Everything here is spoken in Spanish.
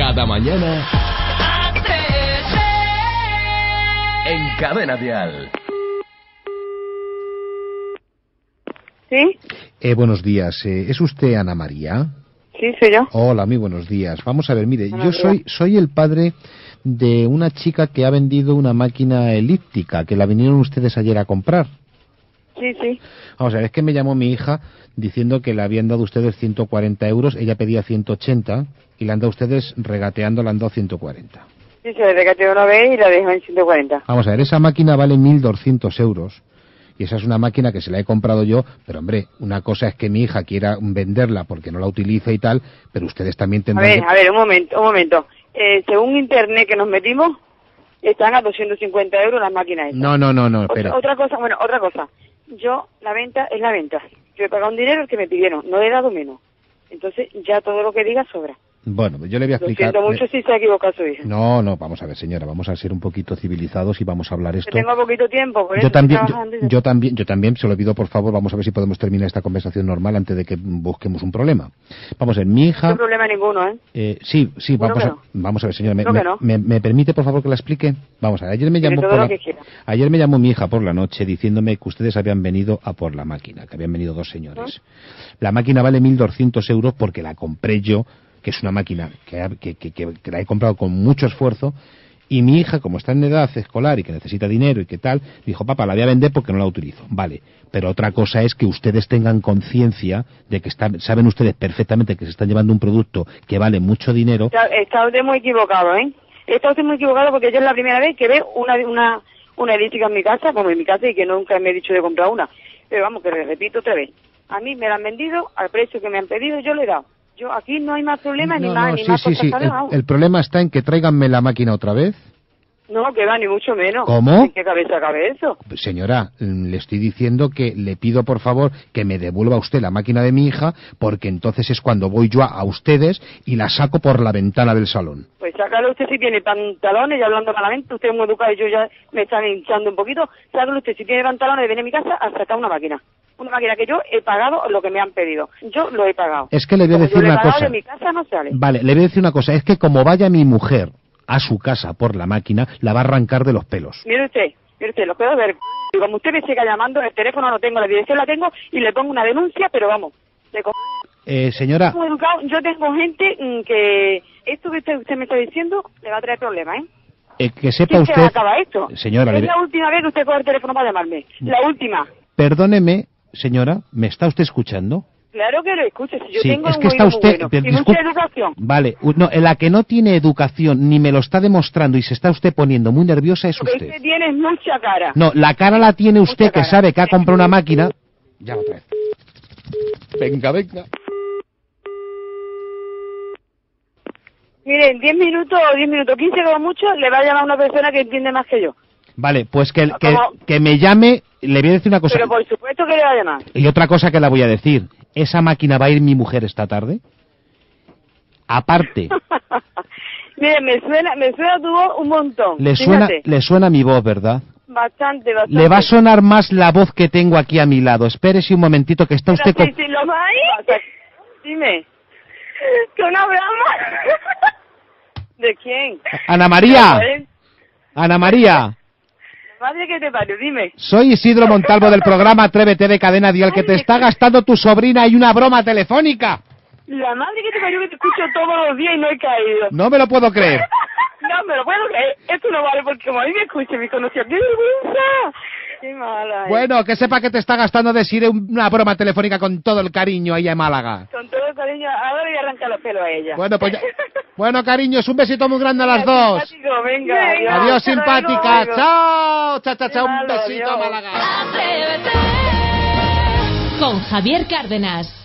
Cada mañana en Cadena Dial. ¿Sí? Buenos días. ¿Es usted Ana María? Sí, soy yo. Hola, muy buenos días. Vamos a ver, mire, Buenos yo días. soy el padre de una chica que ha vendido una máquina elíptica, que la vinieron ustedes ayer a comprar. Sí, sí. Vamos a ver, es que me llamó mi hija diciendo que le habían dado ustedes 140 euros, ella pedía 180 y le han dado ustedes regateando, le han dado 140. Sí, se regateó una vez y la dejó en 140. Vamos a ver, esa máquina vale 1.200 euros. Y esa es una máquina que se la he comprado yo, pero hombre, una cosa es que mi hija quiera venderla porque no la utiliza y tal, pero ustedes también tendrán A ver, un momento. Según internet que nos metimos, están a 250 euros las máquinas esas. No, espera. Otra cosa. Yo, la venta es la venta. Yo he pagado un dinero que me pidieron, no le he dado menos. Entonces, ya todo lo que diga sobra. Bueno, yo le voy a Lo explicar. siento mucho si se ha equivocado su hija. No, vamos a ver, señora, vamos a ser un poquito civilizados y vamos a hablar esto. Que tengo poquito tiempo, por eso Yo también, estoy trabajando. yo también, se lo pido por favor, vamos a ver si podemos terminar esta conversación normal antes de que busquemos un problema. Vamos a ver, mi hija... No hay problema ninguno, ¿eh? Sí, Bueno, vamos a ver, señora, creo que no. ¿me permite por favor que la explique? Vamos a ver, Tiene todo lo que quiera. ayer me llamó mi hija por la noche diciéndome que ustedes habían venido a por la máquina, que habían venido dos señores. La máquina vale 1.200 euros porque la compré yo, que es una máquina que la he comprado con mucho esfuerzo, y mi hija, como está en edad escolar y que necesita dinero y que tal, dijo, papá, la voy a vender porque no la utilizo. Vale, pero otra cosa es que ustedes tengan conciencia de que saben ustedes perfectamente que se están llevando un producto que vale mucho dinero. Está usted muy equivocado, ¿eh? Está usted muy equivocado porque yo es la primera vez que veo una elíptica en mi casa, como en mi casa, y que nunca me he dicho de comprar una. Pero vamos, que le repito otra vez. A mí me la han vendido al precio que me han pedido, yo le he dado. Yo aquí no hay más problemas ni más cosas. El problema está en que tráiganme la máquina otra vez. No, que va, ni mucho menos. ¿Cómo? ¿En qué cabeza cabe eso? Señora, le estoy diciendo que le pido por favor que me devuelva usted la máquina de mi hija, porque entonces es cuando voy yo a ustedes y la saco por la ventana del salón. Pues sácalo usted si tiene pantalones, y hablando malamente, usted es muy educado y yo ya me están hinchando un poquito. Sácalo usted si tiene pantalones, viene a mi casa a sacar una máquina. Una máquina que yo he pagado lo que me han pedido. Yo lo he pagado. Es que le voy a decir una cosa. De mi casa no sale. Vale, le voy a decir una cosa. Es que como vaya mi mujer a su casa por la máquina, la va a arrancar de los pelos. Mire usted, lo puedo ver. Como usted me siga llamando, el teléfono no tengo, la dirección la tengo y le pongo una denuncia, pero vamos. Señora. Yo tengo gente que esto que usted me está diciendo le va a traer problemas, ¿eh? Que sepa ¿Quién usted. se va a acabar esto? Señora, es la última vez que usted coge el teléfono para llamarme. La última. Perdóneme, señora, ¿me está usted escuchando? Claro que lo escucho, si yo sí, tengo es que un está oído usted, muy bueno y mucha educación. Vale, no, la que no tiene educación ni me lo está demostrando y se está usted poniendo muy nerviosa es Porque usted. usted tiene mucha cara. No, la cara la tiene usted que sabe que ha comprado una máquina. Ya otra vez. Venga. Miren, 10 minutos, 15 como mucho, le va a llamar una persona que entiende más que yo. Vale, pues que me llame, le voy a decir una cosa. Pero por supuesto que le va a llamar. Y otra cosa que la voy a decir, ¿esa máquina va a ir mi mujer esta tarde? Aparte. Mire, me suena tu voz un montón. Le suena mi voz, ¿verdad? Bastante. Le va a sonar más la voz que tengo aquí a mi lado. Espérese un momentito que está usted... Sí, lo va ahí. Dime. ¿Que una broma? ¿De quién? Ana María. Ana María. Madre que te parió, dime. Soy Isidro Montalvo del programa Atrévete de Cadena Dial, que te está gastando tu sobrina y una broma telefónica. La madre que te parió, que te escucho todos los días y no he caído. No me lo puedo creer. No me lo puedo creer. Esto no vale porque como a mí me escucha, me conoció. ¡Qué vergüenza! ¡Qué mala! Bueno, que sepa que te está gastando decir una broma telefónica con todo el cariño ahí en Málaga. Con todo el cariño. Ahora voy a arrancar los pelos a ella. Bueno, pues ya... Bueno, cariños, un besito muy grande a las dos. Venga, adiós, simpática. Chao, un besito adiós. a Málaga. Con Javier Cárdenas.